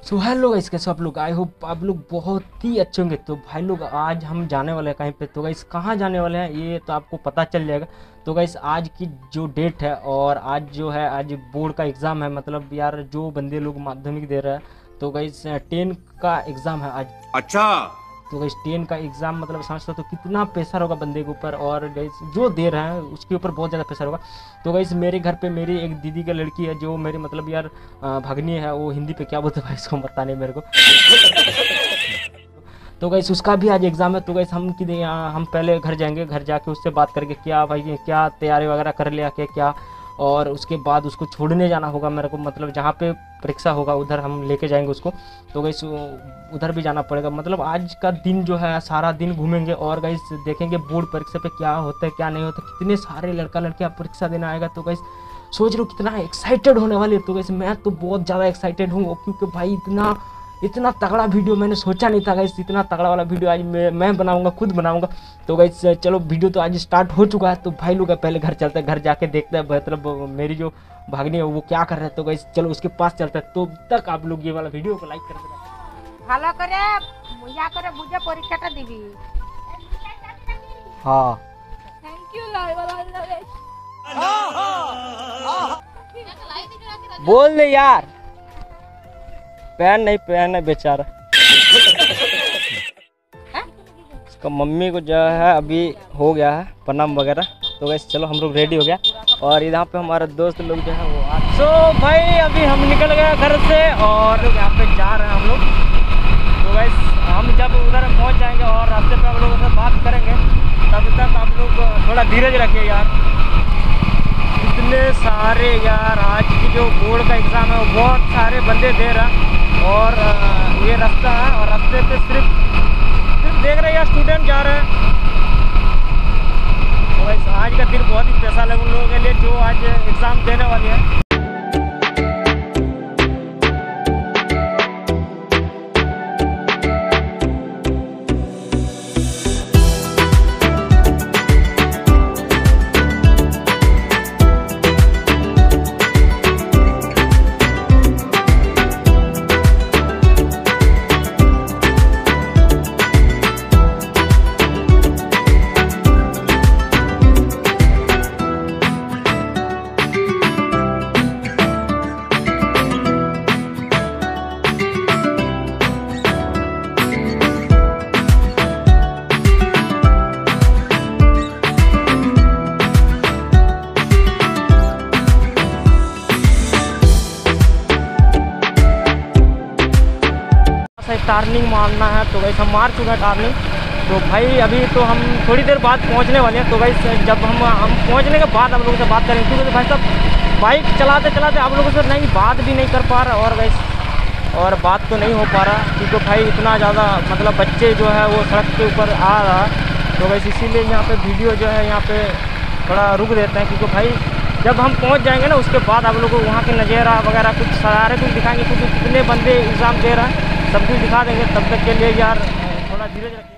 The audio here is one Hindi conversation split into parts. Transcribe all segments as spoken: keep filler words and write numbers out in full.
सो हेलो गाइस, कैसे हो आप लोग। आई होप आप लोग बहुत ही अच्छे होंगे। तो भाई लोग आज हम जाने वाले हैं कहीं पे। तो गाइस कहाँ जाने वाले हैं ये तो आपको पता चल जाएगा। तो गाइस आज की जो डेट है और आज जो है आज बोर्ड का एग्ज़ाम है। मतलब यार जो बंदे लोग माध्यमिक दे रहे हैं तो गाइस टेन का एग्ज़ाम है आज। अच्छा। तो गाइस टेन का एग्ज़ाम मतलब समझते हो तो कितना प्रेशर होगा बंदे के ऊपर, और गाइस जो दे रहे हैं उसके ऊपर बहुत ज़्यादा प्रेशर होगा। तो गाइस मेरे घर पे मेरी एक दीदी का लड़की है जो मेरी मतलब यार भगनी है। वो हिंदी पे क्या बोलते हैं भाई इसको पता नहीं मेरे को। तो गाइस उसका भी आज एग्ज़ाम है। तो गाइस हम कि हम पहले घर जाएंगे, घर जाके उससे बात करके क्या भाई क्या तैयारी वगैरह कर लिया क्या क्या, और उसके बाद उसको छोड़ने जाना होगा मेरे को। मतलब जहाँ पे परीक्षा होगा उधर हम लेके जाएंगे उसको। तो गाइस उधर भी जाना पड़ेगा। मतलब आज का दिन जो है सारा दिन घूमेंगे और गाइस देखेंगे बोर्ड परीक्षा पे क्या होता है क्या नहीं होता। कितने सारे लड़का लड़कियाँ परीक्षा देने आएगा। तो गाइस सोच रहे हो कितना एक्साइटेड होने वाली है। तो गाइस मैं तो बहुत ज़्यादा एक्साइटेड हूँ क्योंकि भाई इतना इतना तगड़ा वीडियो मैंने सोचा नहीं था गाइस। इतना तगड़ा वाला वीडियो आज मैं मैं बनाऊंगा, खुद बनाऊंगा। तो गाइस चलो वीडियो तो आज स्टार्ट हो चुका है। तो भाई लोग पहले घर चलते हैं, घर जाके देखते हैं मतलब मेरी जो भागनी है वो क्या कर रहे हैं। तो गाइस चलो उसके पास चलते हैं। तो तक आप लोग ये वाला वीडियो को लाइक कर देना। ভালো করে ইয়া করে বুঝে পরীক্ষাটা দিবি। हाँ থ্যাংক ইউ লাইভ बोल दे यार, पैन नहीं पैन है बेचारा। उसका मम्मी को जो है अभी हो गया है प्रणाम वगैरह। तो वैसे चलो हम लोग रेडी हो गया और यहाँ पे हमारा दोस्त लोग जो है वो आ सो भाई अभी हम निकल गए घर से और यहाँ पे जा रहे हैं हम लोग। तो वैसे हम जब उधर पहुँच जाएंगे और रास्ते पे हम लोगों से बात करेंगे, तब तक आप लोग थोड़ा धीरज रखिए यार। इतने सारे यार आज की जो बोर्ड का एग्ज़ाम है वो बहुत सारे बंदे दे रहा है। और ये रास्ता है और रास्ते पे सिर्फ सिर्फ देख रहे हैं यार स्टूडेंट जा रहे हैं। तो वैसे आज का दिन बहुत ही स्पेशल है उन लोगों के लिए जो आज एग्ज़ाम देने वाले हैं। टर्निंग मारना है। तो वैसे हम मार चुके हैं टर्निंग। तो भाई अभी तो हम थोड़ी देर बाद पहुंचने वाले हैं। तो वैसे जब हम हम पहुंचने के बाद हम लोगों से बात करेंगे क्योंकि भाई साहब बाइक चलाते चलाते आप लोगों से नहीं बात भी नहीं कर पा रहा और वैसे और बात तो नहीं हो पा रहा क्योंकि भाई इतना ज़्यादा मतलब बच्चे जो है वो सड़क के ऊपर आ रहा है। तो वैसे इसीलिए यहाँ पे वीडियो जो है यहाँ पे थोड़ा रुक देते हैं क्योंकि भाई जब हम पहुँच जाएंगे ना उसके बाद आप लोगों को वहाँ के नज़ारा वगैरह कुछ सरारे कुछ दिखाएंगे क्योंकि कितने बंदे एग्ज़ाम दे रहे हैं सब कुछ दिखा देंगे। तब तक के लिए यार थोड़ा धीरज रखिए।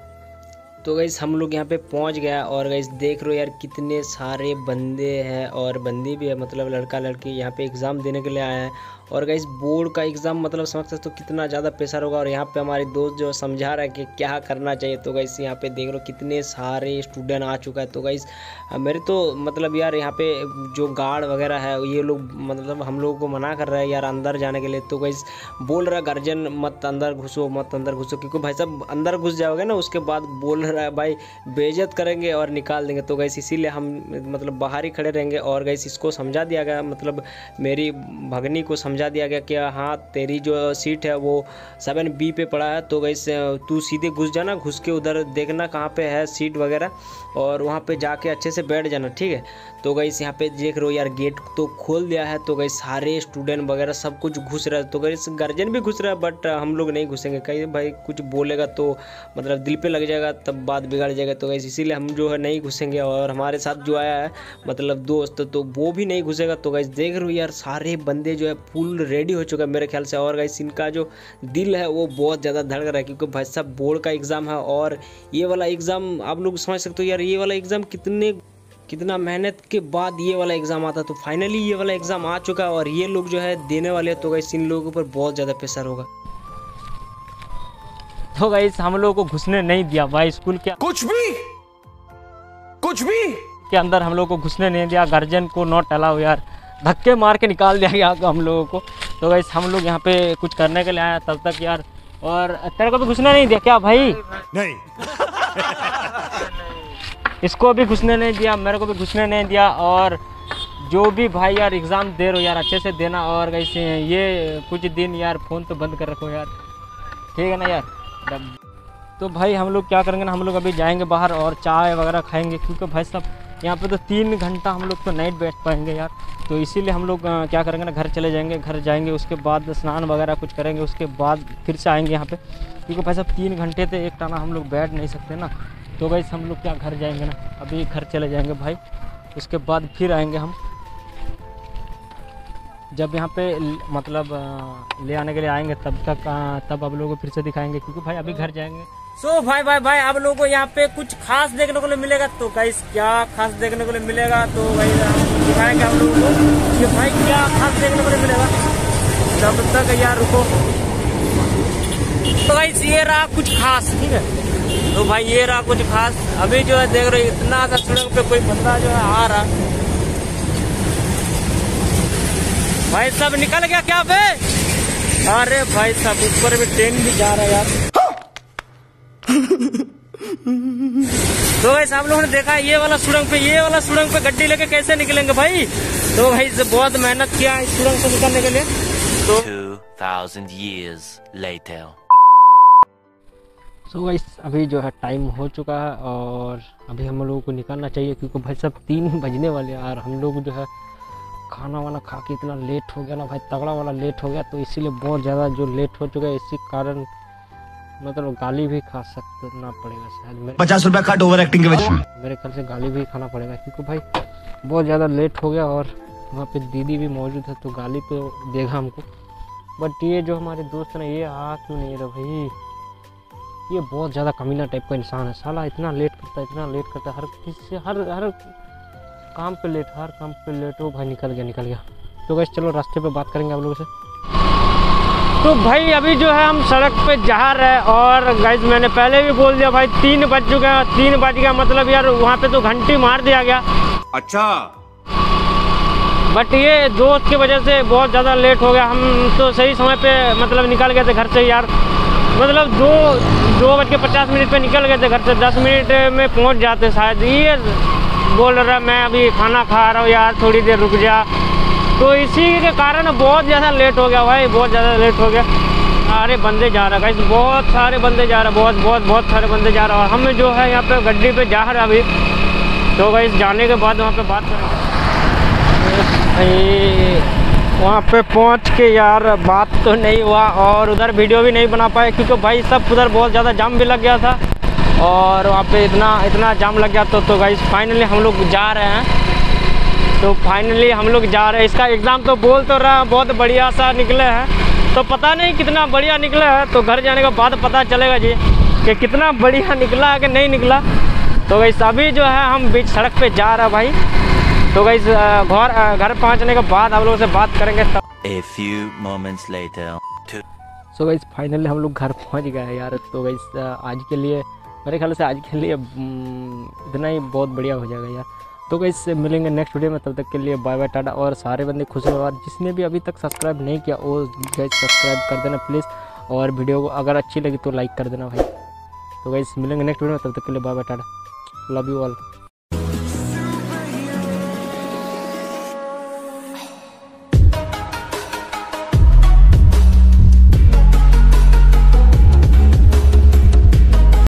तो गाइस हम लोग यहाँ पे पहुँच गया और गाइस देख रहे हो यार कितने सारे बंदे हैं और बंदी भी है। मतलब लड़का लड़की यहाँ पे एग्ज़ाम देने के लिए आए हैं और गाइस बोर्ड का एग्ज़ाम मतलब समझ सकते हो कितना ज़्यादा प्रेशर होगा। और यहाँ पे हमारे दोस्त जो समझा रहा है कि क्या करना चाहिए। तो गाइस यहाँ पे देख लो कितने सारे स्टूडेंट आ चुका है। तो गाइस मेरे तो मतलब यार यहाँ पे जो गार्ड वगैरह है ये लोग मतलब हम लोगों को मना कर रहा है यार अंदर जाने के लिए। तो गाइस बोल रहा है गार्जियन मत अंदर घुसो मत अंदर घुसो क्योंकि भाई साहब अंदर घुस जाओगे ना उसके बाद बोल रहा है भाई बेइज्जत करेंगे और निकाल देंगे। तो गाइस इसीलिए हम मतलब बाहर ही खड़े रहेंगे। और गाइस इसको समझा दिया गया मतलब मेरी भगनी को समझा दिया गया कि हाँ तेरी जो सीट है वो सेवन बी पे पड़ा है। तो गाइस तू सीधे घुस जाना, घुस के उधर देखना कहाँ पे है सीट वगैरह और वहाँ पे जाके अच्छे से बैठ जाना, ठीक है। तो गाइस यहाँ पे देख रहे हो यार गेट तो खोल दिया है। तो गाइस सारे स्टूडेंट वगैरह सब कुछ घुस रहा है। तो गाइस गार्जियन भी घुस रहा है बट हम लोग नहीं घुसेंगे कहीं भाई कुछ बोलेगा तो मतलब दिल पे लग जाएगा तब बात बिगड़ जाएगा। तो गाइस इसीलिए हम जो है नहीं घुसेंगे। और हमारे साथ जो आया है मतलब दोस्त तो वो भी नहीं घुसेगा। तो गाइस देख रहे हो यार सारे बंदे जो है फुल रेडी हो चुका है मेरे ख्याल से। और गाइस इनका जो दिल है वो बहुत ज़्यादा धड़क रहा है क्योंकि भाई साहब बोर्ड का एग्ज़ाम है और ये वाला एग्ज़ाम आप लोग समझ सकते हो यार ये वाला एग्ज़ाम कितने कितना मेहनत के बाद ये वाला एग्ज़ाम आता, तो फाइनली ये वाला एग्ज़ाम आ चुका है और ये लोग जो है देने वाले हैं, तो गाइस इन लोगों पर बहुत ज़्यादा प्रेशर होगा। तो गाइस हम लोगों को घुसने नहीं दिया भाई, स्कूल के कुछ भी कुछ भी के अंदर हम लोग को घुसने नहीं दिया। गार्जियन को नॉट अलाउ यार, धक्के मार के निकाल दिया गया हम लोगों को। तो गाइस हम लोग यहाँ पे कुछ करने के लिए आए तब तक यार, और तेरे को भी घुसने नहीं दिया क्या भाई? नहीं इसको भी घुसने नहीं दिया, मेरे को भी घुसने नहीं दिया। और जो भी भाई यार एग्ज़ाम दे रहे हो यार अच्छे से देना, और कैसे ये कुछ दिन यार फ़ोन तो बंद कर रखो यार, ठीक है ना यार। तो भाई हम लोग क्या करेंगे ना, हम लोग अभी जाएंगे बाहर और चाय वगैरह खाएंगे, क्योंकि भाई साहब यहाँ पे तो तीन घंटा हम लोग तो नहीं बैठ पाएंगे यार। तो इसीलिए हम लोग क्या करेंगे ना, घर चले जाएंगे, घर जाएंगे उसके बाद स्नान वगैरह कुछ करेंगे, उसके बाद फिर से आएंगे यहाँ पे, क्योंकि भाई साहब तीन घंटे तो एक टाना हम लोग बैठ नहीं सकते ना। तो भाई हम लोग क्या घर जाएंगे ना, अभी घर चले जाएंगे भाई, उसके बाद फिर आएंगे हम। जब यहाँ पे मतलब ले आने के लिए आएंगे तब तक तब आप लोगों को फिर से दिखाएंगे, क्योंकि भाई अभी घर जाएंगे। सो so, भाई भाई भाई आप लोगों को यहाँ पे कुछ खास देखने को मिलेगा। तो गाइस क्या खास देखने को मिलेगा, तो भाई हम दिखाएंगे हम लोगों को कि भाई क्या खास देखने को मिलेगा। तब तक यार रुको। तो गाइस ये रहा कुछ खास, ठीक है। तो भाई ये रहा कुछ खास। अभी जो है देख रहे हो इतना सा सड़क पे कोई बंदा जो है आ रहा, भाई सब निकल गया क्या बे? अरे भाई सब ऊपर में ट्रेन भी जा रहा है यार। तो भाई आप लोगों ने देखा ये वाला सुरंग पे ये वाला सुरंग पे गड्डी लेके कैसे निकलेंगे भाई। तो भाई बहुत मेहनत किया इस सुरंग से निकलने के लिए। तो two thousand years later. So so guys अभी जो है टाइम हो चुका है और अभी हम लोगों को निकलना चाहिए, क्योंकि भाई सब तीन बजने वाले हैं और हम लोग जो है खाना वाना खा के इतना लेट हो गया ना भाई, तगड़ा वाला लेट हो गया। तो इसीलिए बहुत ज़्यादा जो लेट हो चुका है, इसी कारण मतलब गाली भी खा सकते ना पड़ेगा शायद, पचास रुपया कट ओवर एक्टिंग के वजह से मेरे ख्याल से गाली भी खाना पड़ेगा, क्योंकि भाई बहुत ज़्यादा लेट हो गया और वहाँ पे दीदी भी मौजूद है, तो गाली तो देगा हमको। बट ये जो हमारे दोस्त है ये आ क्यों नहीं रहा भाई, ये बहुत ज़्यादा कमीना टाइप का इंसान है साला, इतना लेट करता है इतना लेट करता है, हर किसी से हर हर काम पे लेट हर काम पे लेट हो भाई। निकल गया निकल गया। तो गाइस चलो रास्ते पे बात करेंगे आप लोगों से। तो भाई अभी जो है हम सड़क पे जा रहे हैं और गाइस मैंने पहले भी बोल दिया भाई तीन बज चुके हैं। तीन बज गया मतलब यार वहाँ पे तो घंटी मार दिया गया। अच्छा बट ये दोस्त की वजह से बहुत ज़्यादा लेट हो गया। हम तो सही समय पे मतलब निकल गए थे घर से यार, मतलब दो दो बज के पचास मिनट पे निकल गए थे घर से, दस मिनट में पहुंच जाते शायद। ये बोल रहा मैं अभी खाना खा रहा हूँ यार थोड़ी देर रुक जा, तो इसी के कारण बहुत ज़्यादा लेट हो गया भाई, बहुत ज़्यादा लेट हो गया। सारे बंदे जा रहे हैं, बहुत सारे बंदे जा रहे हैं, बहुत बहुत बहुत सारे बंदे जा रहे हैं। और हम जो है यहाँ पे गड्डी पे जा रहे हैं अभी, तो भाई जाने के बाद वहाँ पे बात करेंगे। वहाँ पे पहुँच के यार बात तो नहीं हुआ और उधर वीडियो भी नहीं बना पाए, क्योंकि भाई सब उधर बहुत ज़्यादा जाम भी लग गया था और वहाँ पे इतना इतना जाम लग गया। तो तो गाइस फाइनली हम लोग जा रहे हैं। तो फाइनली हम लोग जा रहे हैं। इसका एग्ज़ाम तो बोल तो रहा बहुत बढ़िया सा निकले हैं, तो पता नहीं कितना बढ़िया निकला है, तो घर जाने के बाद पता चलेगा जी कि कितना बढ़िया निकला है कि नहीं निकला। तो गाइस अभी जो है हम बीच सड़क पे जा रहे हैं भाई। तो गाइस घर घर पहुंचने के बाद आप लोगों से बात करेंगे तब। A few moments later. So guys finally हम लोग घर पहुंच गए यार। तो गाइस आज के लिए मेरे ख्याल से आज के लिए इतना ही बहुत बढ़िया हो जाएगा यार। तो गाइस मिलेंगे नेक्स्ट वीडियो में, तब तक के लिए बाय बाय टाटा। और सारे बंदे खुश रहो, जिसने भी अभी तक सब्सक्राइब नहीं किया वो गाइस सब्सक्राइब कर देना प्लीज़, और वीडियो को अगर अच्छी लगी तो लाइक कर देना भाई। तो गाइस मिलेंगे नेक्स्ट वीडियो में, तब तक के लिए bye bye tata, love you all.